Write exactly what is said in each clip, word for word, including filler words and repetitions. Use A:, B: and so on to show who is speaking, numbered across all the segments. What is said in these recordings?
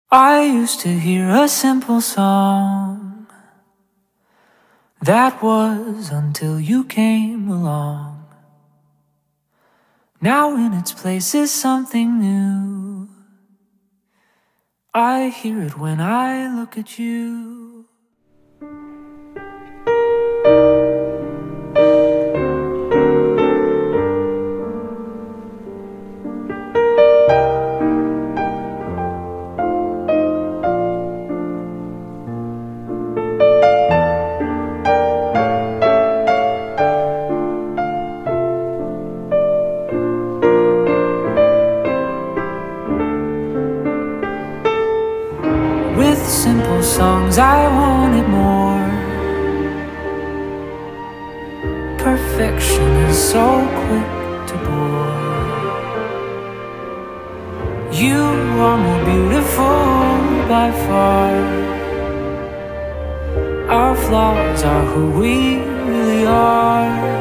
A: I used to hear a simple song. That was until you came along. Now in its place is something new. I hear it when I look at you. With simple songs I wanted more. Perfection is so quick to bore. You are more beautiful by far. Our flaws are who we really are.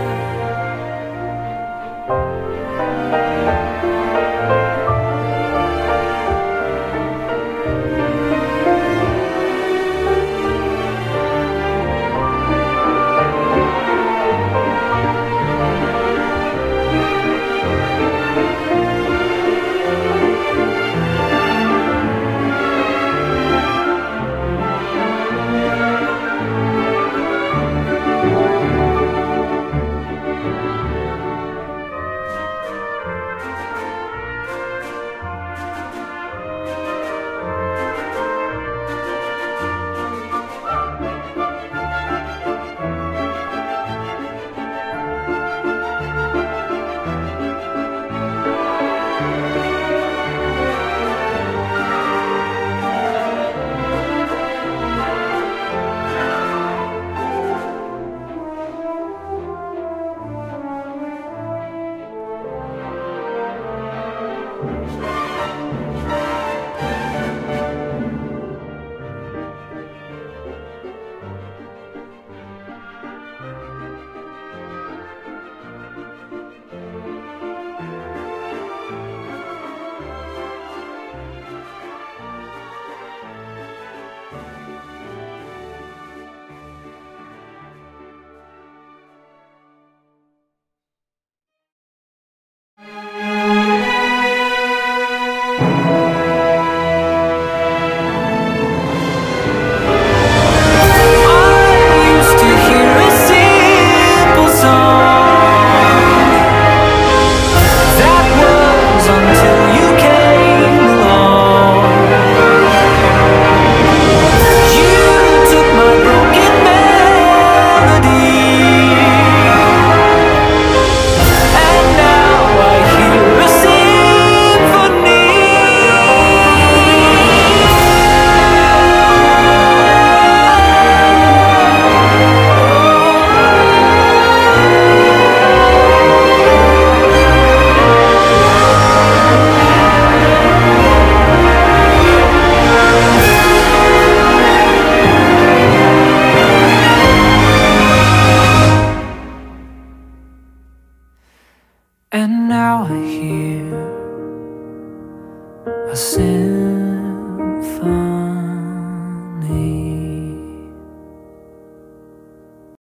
A: And now I hear a symphony.